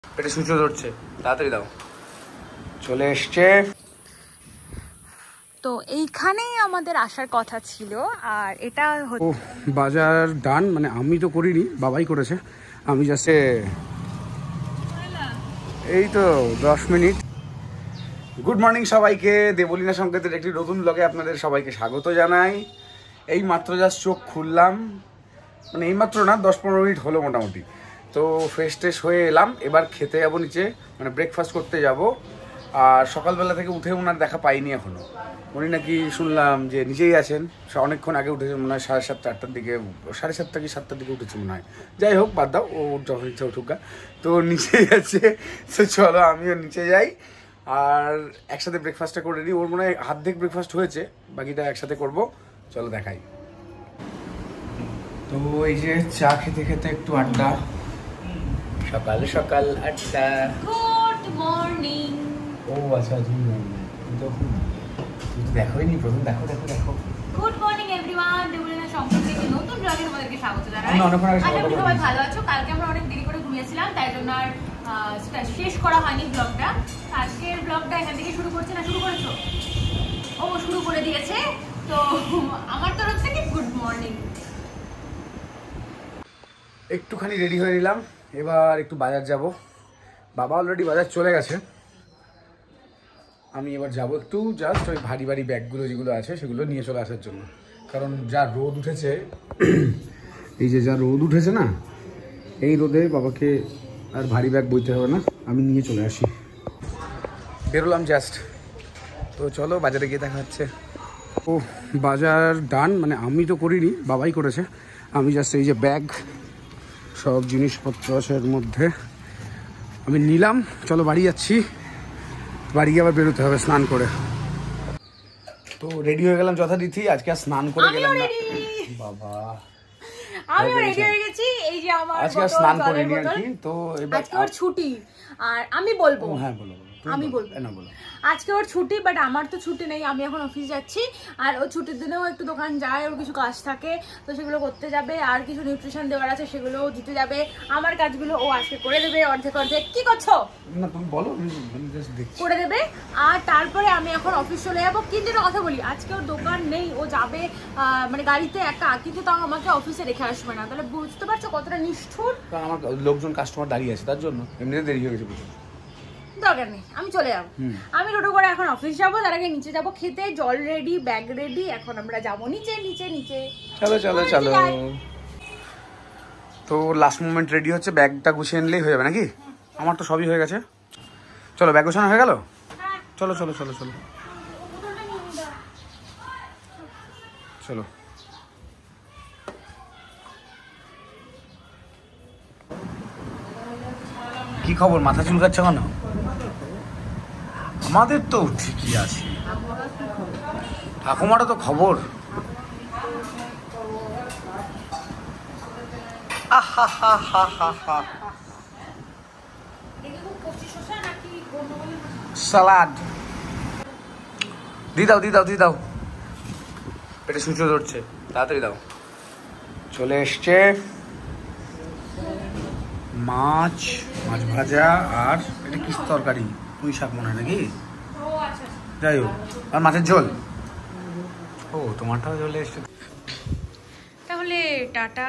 পেটে সূচো ধরছে, তাড়াতাড়ি দাও। চলে এসছে। তো এইখানেই আমাদের আসার কথা ছিল। আর এটা বাজার ডান, মানে আমি তো করিনি, বাবাই করেছে। আমি জাস্ট এই তো 10 মিনিট। গুড মর্নিং সবাইকে, দেবলীনা সংকেতের একটি নতুন ব্লগে আপনাদের সবাইকে স্বাগত জানাই। এই মাত্র জাস্ট চোখ খুললাম, মানে এইমাত্র না, 10-15 মিনিট হলো মোটামুটি। তো ফ্রেশ ট্রেশ হয়ে এলাম, এবার খেতে যাবো নিচে, মানে ব্রেকফাস্ট করতে যাব। আর সকালবেলা থেকে উঠে ওনার দেখা পাইনি এখনও। উনি নাকি শুনলাম যে নিচেই আছেন, অনেকক্ষণ আগে উঠেছে মনে হয়, 7:30-8টার দিকে, 7:30 কি 7টার দিকে উঠেছে মনে হয়। যাই হোক, বাদ দাও, ও যখন ইচ্ছা উঠুক। তো নিচেই আছে, তো চলো আমিও নিচে যাই আর একসাথে ব্রেকফাস্টটা করে নিই। ওর মনে হয় হাত ব্রেকফাস্ট হয়েছে, বাকিটা একসাথে করব। চলো দেখাই। তো এই যে চা খেতে খেতে একটু আড্ডা, সকাল সকাল আড্ডা। Good morning. ও আচ্ছা, তুমি তো দেখোইনি, প্রথম দেখো দেখো দেখো। গুড মর্নিং এভরিওয়ান, দেবলীনা সংকেতের নতুন ব্লগে তোমাদেরকে স্বাগত জানাই। আশা সবাই ভালো আছো। কালকে আমরা অনেক দেরি করে ঘুমিয়েছিলাম, তাই জন্য আর শেষ করা হয়নি ব্লগটা। আজকের ব্লগটা এখান থেকে শুরু করছে না, শুরু করেছো? ও শুরু করে দিয়েছে। তো আমার তরফ থেকে গুড মর্নিং। একটুখানি রেডি হয়ে নিলাম, এবার একটু বাজার যাব। বাবা অলরেডি বাজার চলে গেছে, আমি এবার যাব একটু জাস্ট ওই ভারী ভারী ব্যাগগুলো যেগুলো আছে সেগুলো নিয়ে চলে আসার জন্য। কারণ যা রোদ উঠেছে, এই যে যা রোদ উঠেছে না, এই রোদে বাবাকে আর ভারী ব্যাগ বইতে হবে না, আমি নিয়ে চলে আসি। বেরোলাম জাস্ট। তো চলো বাজারে গিয়ে দেখা হচ্ছে। ও বাজার ডান, মানে আমি তো করিনি, বাবাই করেছে। আমি জাস্ট এই যে ব্যাগ, সব জিনিসপত্র আছে এর মধ্যে, আমি নিলাম। চলো বাড়ি যাচ্ছি, বাড়ি গিয়ে আবার বেরোতে হবে স্নান করে। তো রেডি হয়ে গেলাম যথারীতি, আজকে আর স্নান করে গেলাম না। বাবা আমিও রেডি হয়ে গেছি। এই যে আমার আজকে স্নান করিনি আর কি। তো আজকে ওর ছুটি। আর আমি বলবো, হ্যাঁ বলো, আমি বলবো না বলো। আজকে ওর ছুটি, বাট আমার তো ছুটি নেই, আমি এখন অফিস যাচ্ছি। আর ও ছুটির দিনেও একটু দোকান যায়, ওর কিছু কাজ থাকে, তো সেগুলো করতে যাবে। আর কিছু নিউট্রিশন দেওয়ার আছে, সেগুলোও দিতে যাবে। আমার কাজগুলো ও আজকে করে দেবে, অর্ধেক অর্ধেক। কি করছো? না তুমি বলো, করে দেবে। আর তারপরে আমি এখন অফিস চলে যাবো। কিন্তু একটা কথা বলি, আজকে ওর দোকান নেই, ও যাবে মানে গাড়িতে একা, কিন্তু তাও আমাকে অফিসে রেখে আসবে না। তাহলে বুঝতে পারছো কতটা নিষ্ঠুর। কারণ আমার লোকজন কাস্টমার দাঁড়িয়ে আছে, তার জন্য এমনিতে দেরি হয়ে গেছে বুঝো। দরকার নেই, আমি চলে যাবো। আমি টোটো করে এখন অফিস যাবো, তার আগে নিচে যাবো খেতে। জল রেডি, ব্যাগ রেডি, এখন আমরা যাবো নিচে নিচে নিচে। চলো চলো চলো। তো লাস্ট মোমেন্ট রেডি হচ্ছে, ব্যাগটা গুছিয়ে নিলেই হয়ে যাবে নাকি? আমার তো সবই হয়ে গেছে। চলো ব্যাগ গোছানো হয়ে গেল, চলো চলো চলো চলো চলো। কি খবর, মাথা চুলকাচ্ছ কেন? আমাদের তো ঠিকই আছে, ঠাকুমারও তো খবর। সালাদ দি দাও দি দাও দি দাও, পেটে সূচো ধরছে, তাড়াতাড়ি দাও। চলে এসছে মাছ, মাছ ভাজা। আর এটা কি তরকারি? পুঁই শাক মনে হয় নাকি? যাই হোক, আর মাছের ঝোল। ও তোমারটাও চলে এসছে। তাহলে টাটা।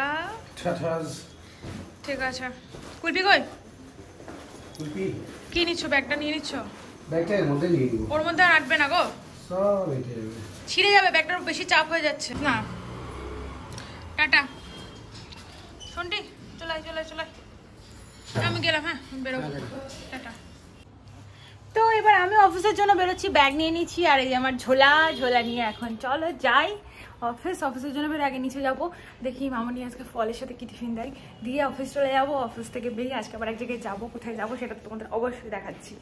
ঠিক আছে। কুলপি কই? কুলপি কি নিচ্ছ? ব্যাগটা নিয়ে নিচ্ছ? ব্যাগটা এর মধ্যে নিয়ে নিব। ওর মধ্যে আর আটবে না গো, সব এটে যাবে, ছিঁড়ে যাবে, ব্যাগটার বেশি চাপ হয়ে যাচ্ছে না। টাটা শোনটি, চলাই চলাই চলাই, আমি গেলাম। হ্যাঁ বেরোবো, টাটা। তো এবার আমি অফিসের জন্য বেরোচ্ছি, ব্যাগ নিয়ে নিচ্ছি। আর এই যে আমার ঝোলা নিয়ে এখন চলো যাই অফিসের জন্য বেরো। আগে নিচে যাবো, দেখি মামনি আজকে ফলের সাথে কি টিফিন দেয়, দিয়ে অফিস চলে যাবো। অফিস থেকে বেরিয়ে আজকে আবার এক জায়গায় যাবো, কোথায় যাবো সেটা তোমাদের অবশ্যই দেখাচ্ছি।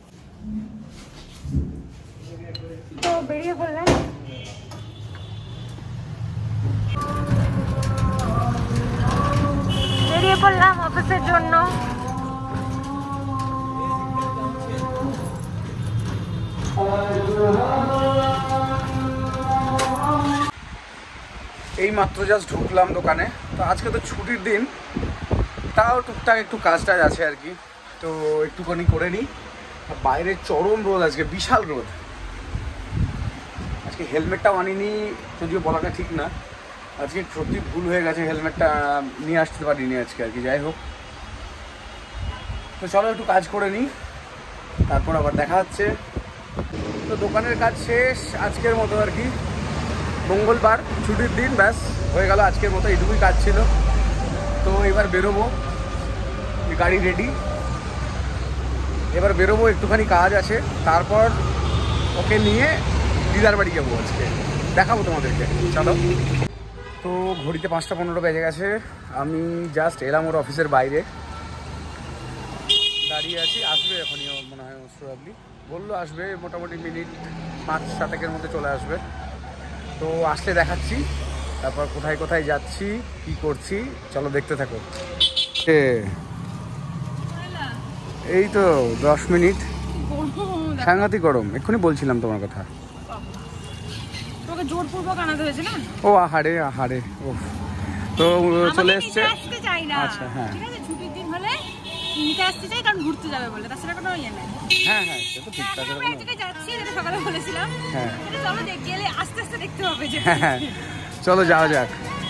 তো বেরিয়ে পড়লাম। অফিসের জন্য। এই মাত্র জাস্ট ঢুকলাম দোকানে। তো আজকে তো ছুটির দিন, তাও টুকটাক একটু কাজ টাজ আছে আর কি। তো একটুখানি করে নিই। বাইরে চরম রোদ, আজকে বিশাল রোদ। আজকে হেলমেটটাও আনিনি, যদিও বলাটা ঠিক না, আজকে সত্যি ভুল হয়ে গেছে, হেলমেটটা নিয়ে আসতে পারিনি আজকে আর কি। যাই হোক, তো চলো একটু কাজ করে নিই, তারপর আবার দেখা হচ্ছে। তো দোকানের কাজ শেষ আজকের মতো আর কি। মঙ্গলবার ছুটির দিন, ব্যাস হয়ে গেল আজকের মতো, এইটুকুই কাজ ছিল। তো এবার বেরোবো, গাড়ি রেডি, এবার বেরোবো, একটুখানি কাজ আছে, তারপর ওকে নিয়ে দিদার বাড়ি যাবো। আজকে দেখাবো তোমাদেরকে, চলো। তো ঘড়িতে 5টা 15 বেজে গেছে, আমি জাস্ট এলাম ওর অফিসের বাইরে, দাঁড়িয়ে আছি। আসবে এখনই মনে হয়, প্রবাবলি বললো আসবে মোটামুটি মিনিট 5-7 মধ্যে চলে আসবে। তো আসলে দেখাচ্ছি, তারপর কোথায় কোথায় যাচ্ছি, কি করছি, চলো দেখতে থাকো। এই তো 10 মিনিট, সাংঘাতিক গরম, এক্ষুনি বলছিলাম তোমার কথা। তোকে জোরপূর্বক আনাতে হয়েছে না? ও আহারে আহারে, ও তো চলে এসছে। আচ্ছা হ্যাঁ, ঠিক আছে, ছুটির দিন হলে নিতে আসতে চাই, কারণ ঘুরতে যাবে বলে, তাছাড়া কোনো ইয়ে নেই। হ্যাঁ হ্যাঁ, সে তো ঠিক আছে। আমরা আজকে যাচ্ছি, যেটা সকালে বলেছিলাম। হ্যাঁ চলো গেলে আস্তে আস্তে দেখতে হবে যে। হ্যাঁ, চলো যাওয়া যাক।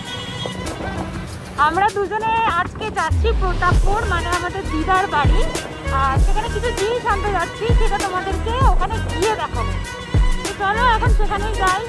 আমরা দুজনে আজকে যাচ্ছি প্রতাপপুর, মানে আমাদের দিদার বাড়ি, আর সেখানে কিছু জিনিস আনতে যাচ্ছি, সেটা তোমাদেরকে ওখানে গিয়ে দেখাবো। তো চলো এখন সেখানেই যাই।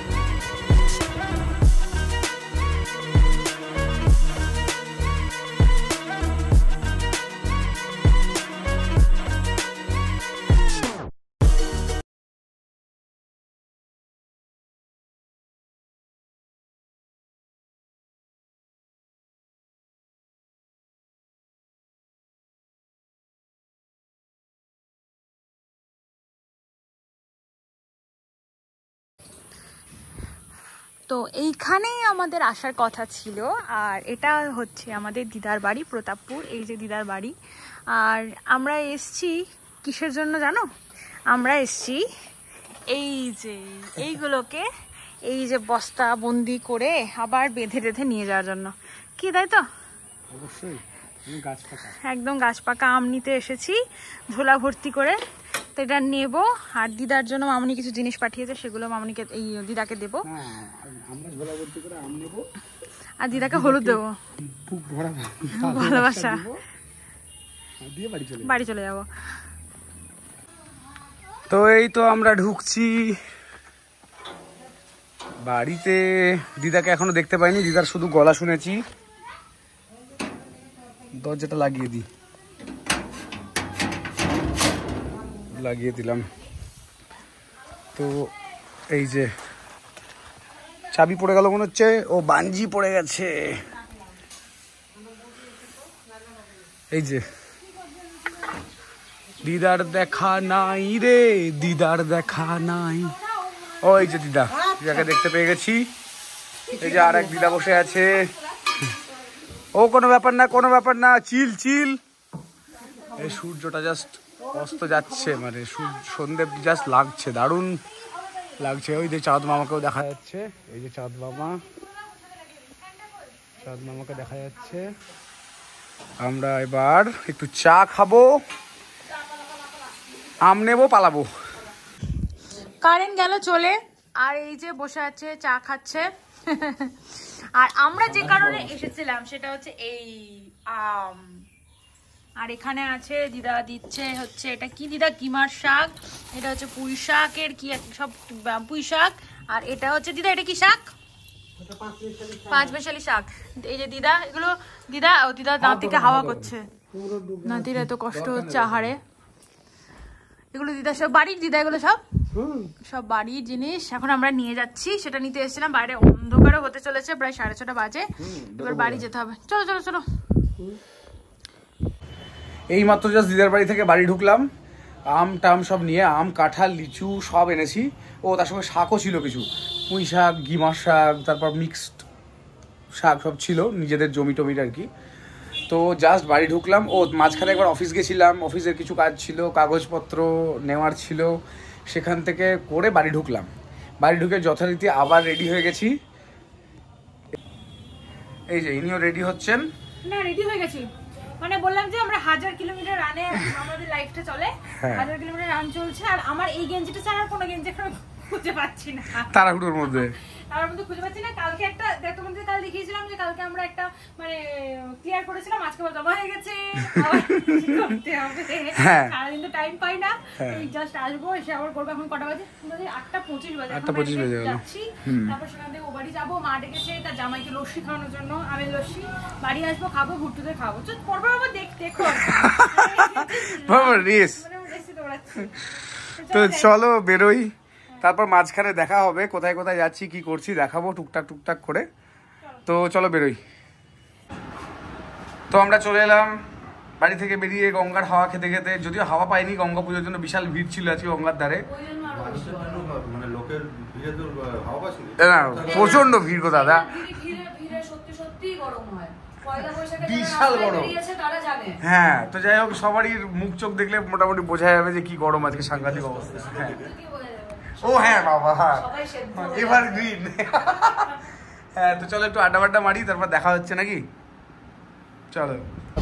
তো এইখানেই আমাদের আসার কথা ছিল, আর এটা হচ্ছে আমাদের দিদার বাড়ি প্রতাপপুর। এই যে দিদার বাড়ি, আর আমরা এসছি কিসের জন্য জানো? আমরা এসছি এই যে এইগুলোকে, এই যে বস্তা বন্দি করে আবার বেঁধে টেঁধে নিয়ে যাওয়ার জন্য। কি তাই তো? অবশ্যই, একদম গাছ পাকা আম নিতে এসেছি ঝোলা ভর্তি করে। তো এটা নেবো, আর দিদার জন্য মামনি কিছু জিনিস পাঠিয়েছে, সেগুলো মামনিকে এই দিদাকে দেবো। আমরা ঝোলা ভর্তি করে আম নেবো, আর দিদাকে হলুদ দেবো, ভালোবাসা দিয়ে বাড়ি চলে যাবো। তো এই তো আমরা ঢুকছি বাড়িতে। দিদাকে এখনো দেখতে পাইনি, দিদার শুধু গলা শুনেছি। দরজাটা লাগিয়ে দিই, লাগিয়ে দিলাম। তো এই যে চাবি পড়ে গেল মনে হচ্ছে, ও বাঞ্জি পড়ে গেছে। এই যে দিদার দেখা নাই রে, দিদার দেখা নাই। ও এই যে দিদা, দিদাকে দেখতে পেয়ে গেছি। এই যে আর এক দিদা বসে আছে। ও কোনো ব্যাপার না, কোনো ব্যাপার না, চিল চিল। এই সূর্যটা জাস্ট অস্ত যাচ্ছে, মানে সন্ধ্যে জাস্ট লাগছে, দারুণ লাগছে। ওই যে চাঁদ মামাকেও দেখা যাচ্ছে, এই যে চাঁদ মামা, চাঁদ মামাকে দেখা যাচ্ছে। আমরা এবার একটু চা খাবো, আম নেবো, পালাবো। কারেন্ট গেল চলে, আর এই যে বসে আছে চা খাচ্ছে। আর আমরা যে কারণে এসেছিলাম সেটা হচ্ছে এই আম। আর এখানে আছে দিদা দিচ্ছে হচ্ছে, এটা কি দিদা? কিমার শাক, এটা হচ্ছে পুঁই শাকের কি সব পুঁই শাক। আর এটা হচ্ছে দিদা, এটা কি শাক? 5 মেশালি শাক। এই যে দিদা এগুলো, দিদা ও দিদা দাঁত থেকে হাওয়া করছে, নাতির এত কষ্ট হচ্ছে আহারে। এগুলো দিদা সব বাড়ির, দিদা এগুলো সব বাড়ির জিনিস। এখন আমরা নিয়ে যাচ্ছি, সেটা নিতে এসেছিলাম। বাইরে অন্ধকারও হতে চলেছে, প্রায় 6:30 বাজে, এবার বাড়ি যেতে হবে। চলো চলো চলো। এই মাত্র জাস্ট দিদার বাড়ি থেকে বাড়ি ঢুকলাম, আম টাম সব নিয়ে, আম কাঁঠাল লিচু সব এনেছি। ও তার সঙ্গে শাকও ছিল কিছু, পুঁই শাক, গিমার শাক, তারপর মিক্সড শাক সব ছিল, নিজেদের জমি টমির আর কি। তো জাস্ট বাড়ি ঢুকলাম। ও মাঝখানে একবার অফিস গেছিলাম, অফিসের কিছু কাজ ছিল, কাগজপত্র নেওয়ার ছিল, সেখান থেকে করে বাড়ি ঢুকলাম। বাড়ি ঢুকে যথারীতি আবার রেডি হয়ে গেছি। এই যে ইনিও রেডি হচ্ছেন। না রেডি হয়ে গেছি, মানে বললাম যে আমরা 1000 কিলোমিটার রানে আমাদের লাইফটা চলে, 1000 কিলোমিটার রান চলছে, আর আমার এই গেঞ্জিটা ছাড়া আর কোনো গেঞ্জি এখন খুঁজে পাচ্ছি না তাড়াহুড়োর মধ্যে খুঁজে পাচ্ছি না। কালকে একটা তোমাদের কাল দেখিয়েছিলাম যে কালকে আমরা একটা মানে ক্লিয়ার করেছিলাম, আজকে বল জমা হয়ে গেছে, করতে হবে। সারাদিন তো টাইম পাই না, এই জাস্ট আসবো, এসে আবার করবো। এখন কটা বাজে? 8:25 বাজে। 8:25 বাজে যাচ্ছি, তারপর সেখান থেকে ও বাড়ি যাবো, মা ডেকেছে তার জামাইকে লস্যি খাওয়ানোর জন্য, আমি লস্যি বাড়ি আসবো, খাবো, ঘুরতে খাবো। পরপর আবার দেখো তো চলো বেরোই, তারপর মাঝখানে দেখা হবে, কোথায় কোথায় যাচ্ছি কি করছি দেখাবো টুকটাক করে। তো চলো বেরোই। তো আমরা চলে এলাম বাড়ি থেকে বেরিয়ে গঙ্গার হাওয়া খেতে খেতে, যদিও হাওয়া পাইনি, গঙ্গা পুজোর জন্য বিশাল ভিড় ছিল আজকে গঙ্গার ধারে, প্রচন্ড ভিড় গো দাদা, বিশাল গরম। হ্যাঁ, তো যাই হোক সবারই মুখ চোখ দেখলে মোটামুটি বোঝা যাবে যে কি গরম আজকে, সাংঘাতিক অবস্থা। হ্যাঁ, ও হ্যাঁ বাবা, হ্যাঁ এবার গ্রিন। হ্যাঁ, তো চলো একটু আড্ডা মারি, তারপর দেখা হচ্ছে নাকি, চলো।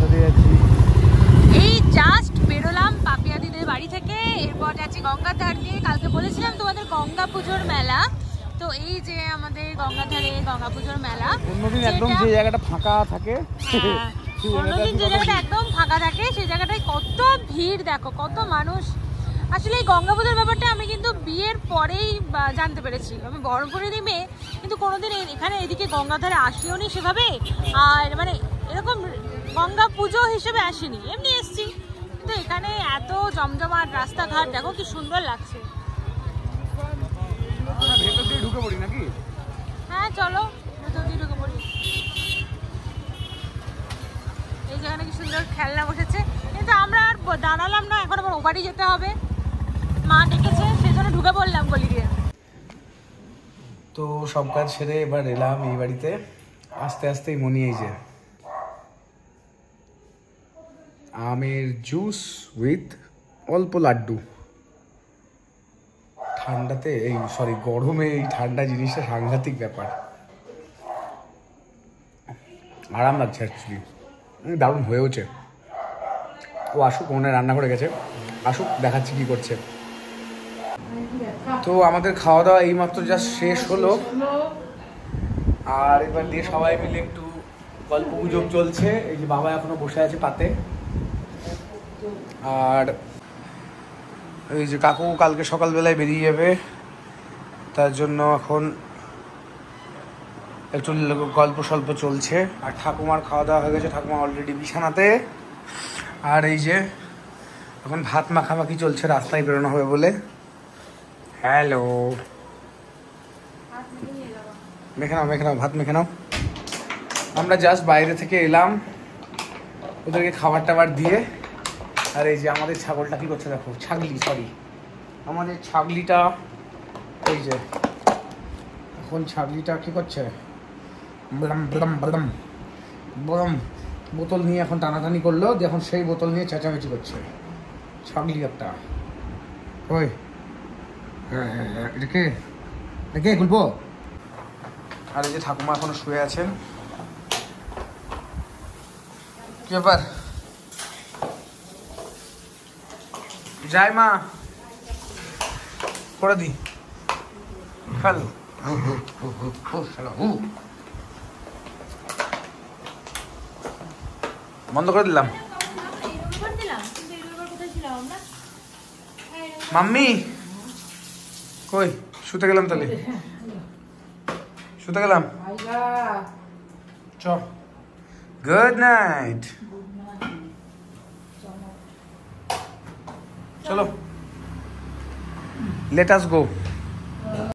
এই জাস্ট বেরোলাম পাপিয়া দিদের বাড়ি থেকে, এরপর যাচ্ছি গঙ্গার ধার দিয়ে। কালকে বলেছিলাম তোমাদের গঙ্গা পুজোর মেলা, তো এই যে আমাদের গঙ্গার ধারে গঙ্গা পুজোর মেলা। অন্যদিন একদম যে জায়গাটা ফাঁকা থাকে, অন্যদিন যে জায়গাটা একদম ফাঁকা থাকে সেই জায়গাটায় কত ভিড়, দেখো কত মানুষ। আসলে এই গঙ্গা পুজোর ব্যাপারটা আমি কিন্তু বিয়ের পরেই জানতে পেরেছি। আমি বহরমপুরেরই মেয়ে, কিন্তু কোনোদিন এখানে এদিকে গঙ্গার ধারে আসিও নি সেভাবে, আর মানে এরকম গঙ্গা পুজো হিসেবে আসিনি, এমনি এসছি। কিন্তু এখানে এত জমজমাট রাস্তাঘাট, দেখো কি সুন্দর লাগছে। ভেতর দিয়ে ঢুকে পড়ি নাকি? হ্যাঁ চলো ভেতর দিয়ে ঢুকে পড়ি। এই যেখানে কি সুন্দর খেলনা বসেছে, কিন্তু আমরা আর দাঁড়ালাম না, এখন আবার ও বাড়ি যেতে হবে, মা ডেকেছে সেই জন্য ঢুকে পড়লাম গলি দিয়ে। তো সব কাজ সেরে এবার এলাম এই বাড়িতে, আস্তে আস্তেই মনে এই যে আমের জুস উইথ অল্প লাড্ডু। ঠান্ডাতে গরমে এই ঠান্ডা জিনিসটা সাংঘাতিক ব্যাপার, আরাম লাগছে অ্যাকচুয়ালি, দারুণ হয়েওছে। ও আসুক, মনে রান্না করে গেছে, আসুক দেখাচ্ছি কি করছে। তো আমাদের খাওয়া দাওয়া এইমাত্র জাস্ট শেষ হলো, আর এবার দিয়ে সবাই মিলে একটু গল্প গুজব চলছে। এই যে বাবা এখনো বসে আছে পাতে, আর এই যে কাকু কালকে সকালবেলায় বেরিয়ে যাবে, তার জন্য এখন একটু গল্প সল্প চলছে। আর ঠাকুমার খাওয়া দাওয়া হয়ে গেছে, ঠাকুমা অলরেডি বিছানাতে। আর এই যে এখন ভাত মাখামাখি চলছে, রাস্তায় বেরোনো হবে বলে। হ্যালো, মেখে নাও ভাত মেখে নাও। আমরা জাস্ট বাইরে থেকে এলাম ওদেরকে খাবার টাবার দিয়ে। আর এই যে আমাদের ছাগলটা কি করছে দেখো, আমাদের ছাগলিটা, এই যে এখন ছাগলিটা কি করছে, বরম বোতল নিয়ে এখন টানাটানি করলো, এখন সেই বোতল নিয়ে চেঁচামেচি করছে ছাগলি একটা। ওই রেখে খুলবো। আর এই যে ঠাকুমা এখনো শুয়ে আছেন। কি ব্যাপার, যাই মা করে দি খাল। বন্ধ করে দিলাম। মাম্মি কই, শুতে গেলাম তাহলে, শুতে গেলাম, চ গুড নাইট। চলো লেট আস গো।